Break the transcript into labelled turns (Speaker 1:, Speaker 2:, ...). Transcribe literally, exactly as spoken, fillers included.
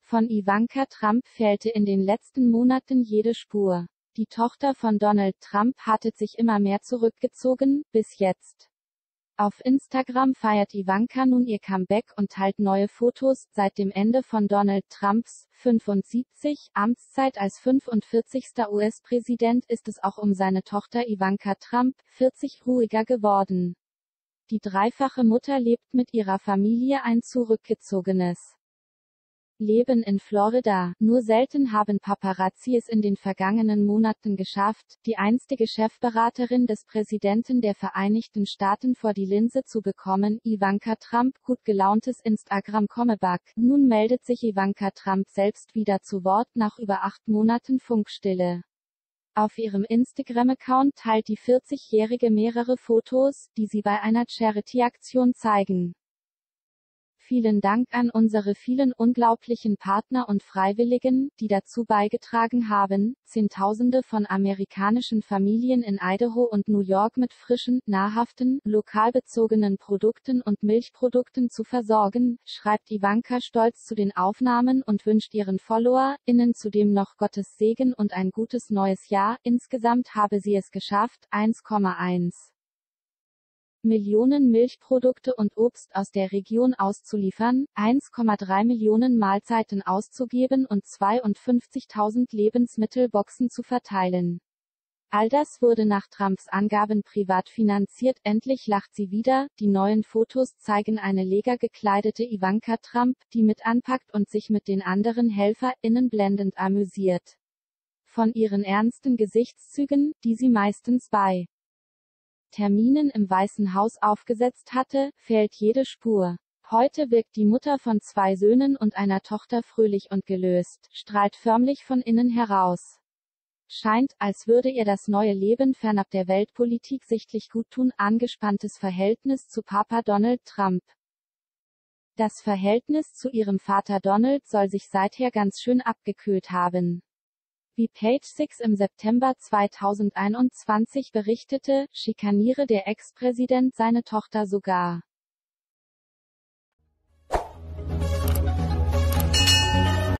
Speaker 1: Von Ivanka Trump fehlte in den letzten Monaten jede Spur. Die Tochter von Donald Trump hatte sich immer mehr zurückgezogen, bis jetzt. Auf Instagram feiert Ivanka nun ihr Comeback und teilt neue Fotos. Seit dem Ende von Donald Trumps fünfundsiebzig Amtszeit als fünfundvierzigster U S-Präsident ist es auch um seine Tochter Ivanka Trump, vierzig, ruhiger geworden. Die dreifache Mutter lebt mit ihrer Familie ein zurückgezogenes Leben in Florida. Nur selten haben Paparazzi es in den vergangenen Monaten geschafft, die einstige Chefberaterin des Präsidenten der Vereinigten Staaten vor die Linse zu bekommen. Ivanka Trump, gut gelauntes Instagram-Comeback. Nun meldet sich Ivanka Trump selbst wieder zu Wort nach über acht Monaten Funkstille. Auf ihrem Instagram-Account teilt die vierzigjährige mehrere Fotos, die sie bei einer Charity-Aktion zeigen. Vielen Dank an unsere vielen unglaublichen Partner und Freiwilligen, die dazu beigetragen haben, Zehntausende von amerikanischen Familien in Idaho und New York mit frischen, nahrhaften, lokal bezogenen Produkten und Milchprodukten zu versorgen, schreibt Ivanka stolz zu den Aufnahmen und wünscht ihren FollowerInnen zudem noch Gottes Segen und ein gutes neues Jahr. Insgesamt habe sie es geschafft, eins Komma eins Millionen Milchprodukte und Obst aus der Region auszuliefern, eins Komma drei Millionen Mahlzeiten auszugeben und zweiundfünfzigtausend Lebensmittelboxen zu verteilen. All das wurde nach Trumps Angaben privat finanziert. Endlich lacht sie wieder. Die neuen Fotos zeigen eine leger gekleidete Ivanka Trump, die mit anpackt und sich mit den anderen HelferInnen blendend amüsiert. Von ihren ernsten Gesichtszügen, die sie meistens bei Terminen im Weißen Haus aufgesetzt hatte, fehlt jede Spur. Heute wirkt die Mutter von zwei Söhnen und einer Tochter fröhlich und gelöst, strahlt förmlich von innen heraus. Scheint, als würde ihr das neue Leben fernab der Weltpolitik sichtlich guttun. Angespanntes Verhältnis zu Papa Donald Trump. Das Verhältnis zu ihrem Vater Donald soll sich seither ganz schön abgekühlt haben. Wie Page Six im September zweitausendeinundzwanzig berichtete, schikaniere der Ex-Präsident seine Tochter sogar.